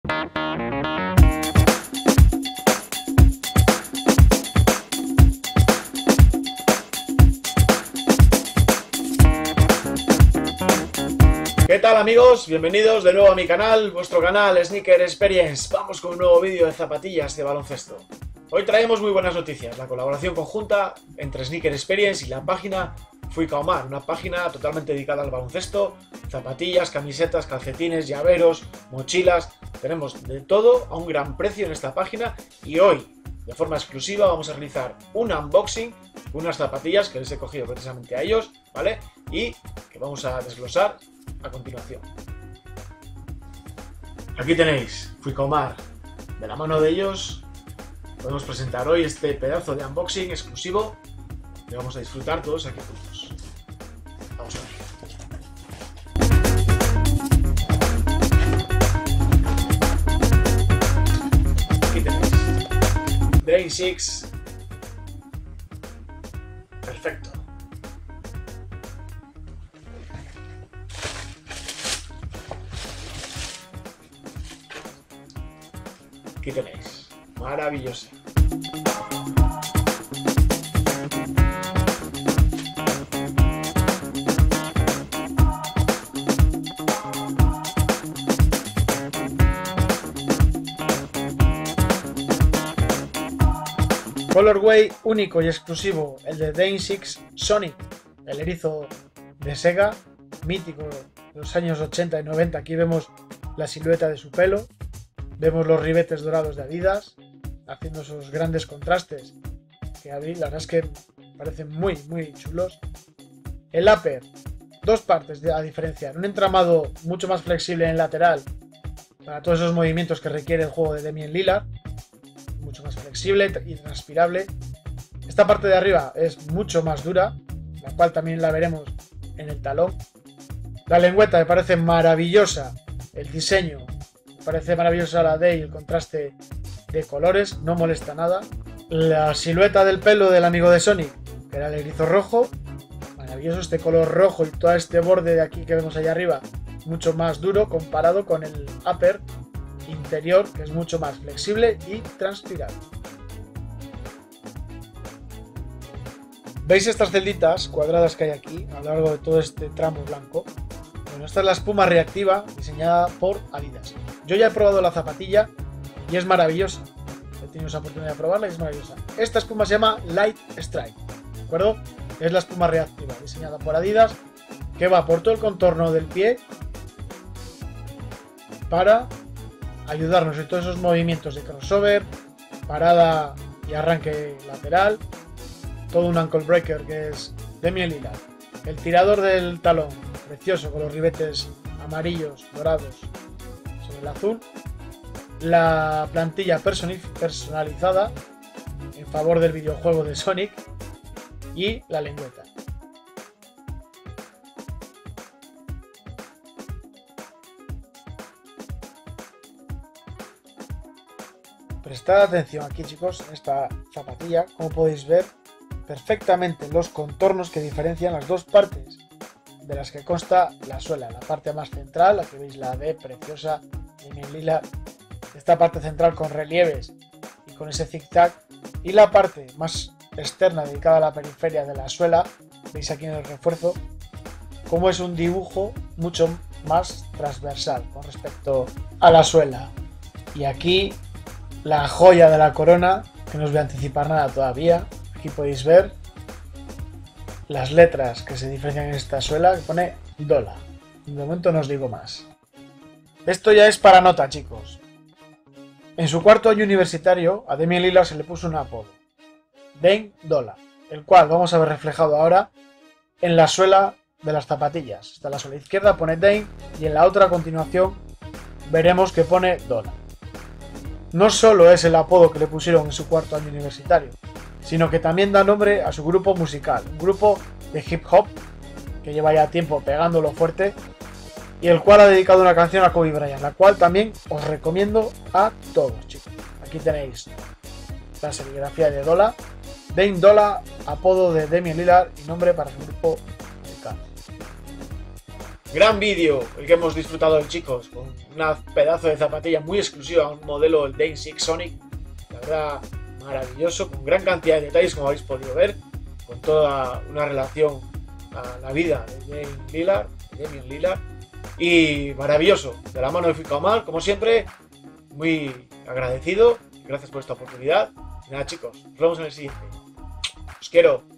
¿Qué tal amigos? Bienvenidos de nuevo a mi canal, vuestro canal Sneaker Experience. Vamos con un nuevo vídeo de zapatillas de baloncesto. Hoy traemos muy buenas noticias, la colaboración conjunta entre Sneaker Experience y la página Fuikaomar, una página totalmente dedicada al baloncesto, zapatillas, camisetas, calcetines, llaveros, mochilas, tenemos de todo a un gran precio en esta página y hoy, de forma exclusiva, vamos a realizar un unboxing de unas zapatillas que les he cogido precisamente a ellos, ¿vale? Y que vamos a desglosar a continuación. Aquí tenéis Fuikaomar, de la mano de ellos podemos presentar hoy este pedazo de unboxing exclusivo que vamos a disfrutar todos aquí juntos. Vamos a ver. Aquí tenéis Drain 6. Perfecto. Aquí tenéis, maravillosa. Colorway único y exclusivo, el de Drain 6 Sonic, el erizo de Sega, mítico de los años 80 y 90. Aquí vemos la silueta de su pelo. Vemos los ribetes dorados de Adidas, haciendo esos grandes contrastes que la verdad es que parecen muy chulos. El upper, dos partes a diferenciar, un entramado mucho más flexible en el lateral para todos esos movimientos que requiere el juego de Damian Lillard, mucho más flexible y transpirable. Esta parte de arriba es mucho más dura, la cual también la veremos en el talón. La lengüeta me parece maravillosa, el diseño. Parece maravillosa la D y el contraste de colores, no molesta nada. La silueta del pelo del amigo de Sonic, que era el erizo rojo, maravilloso este color rojo y todo este borde de aquí que vemos allá arriba, mucho más duro comparado con el upper interior, que es mucho más flexible y transpirable. ¿Veis estas celditas cuadradas que hay aquí a lo largo de todo este tramo blanco? Bueno, esta es la espuma reactiva diseñada por Adidas. Yo ya he probado la zapatilla y es maravillosa. He tenido esa oportunidad de probarla y es maravillosa. Esta espuma se llama Light Strike, ¿de acuerdo? Es la espuma reactiva diseñada por Adidas que va por todo el contorno del pie para ayudarnos en todos esos movimientos de crossover, parada y arranque lateral. Todo un ankle breaker que es Damian Lillard. El tirador del talón, precioso con los ribetes amarillos, dorados sobre el azul. La plantilla personalizada en favor del videojuego de Sonic y la lengüeta. Prestad atención aquí, chicos, en esta zapatilla, como podéis ver perfectamente los contornos que diferencian las dos partes de las que consta la suela. La parte más central, la que veis, la D preciosa en lila, esta parte central con relieves y con ese zigzag, y la parte más externa dedicada a la periferia de la suela, veis aquí en el refuerzo como es un dibujo mucho más transversal con respecto a la suela. Y aquí la joya de la corona, que no os voy a anticipar nada todavía. Aquí podéis ver las letras que se diferencian en esta suela, que pone Dola. De momento no os digo más. Esto ya es para nota, chicos. En su cuarto año universitario, a Damian Lillard se le puso un apodo, Dame Dola, el cual vamos a ver reflejado ahora en la suela de las zapatillas. Está en la suela izquierda, pone Dame, y en la otra a continuación veremos que pone Dola. No solo es el apodo que le pusieron en su cuarto año universitario, sino que también da nombre a su grupo musical, un grupo de hip hop que lleva ya tiempo pegándolo fuerte y el cual ha dedicado una canción a Kobe Bryant, la cual también os recomiendo a todos, chicos. Aquí tenéis la serigrafía de Dola, Dame Dola, apodo de Damian Lillard y nombre para su grupo musical. Gran vídeo el que hemos disfrutado hoy, chicos, con una pedazo de zapatilla muy exclusiva, un modelo, el Dane 6 Sonic, la verdad, maravilloso, con gran cantidad de detalles, como habéis podido ver, con toda una relación a la vida de Damian Lillard, y maravilloso, de la mano de Fikaomal, como siempre, muy agradecido, gracias por esta oportunidad, y nada, chicos, nos vemos en el siguiente, os quiero.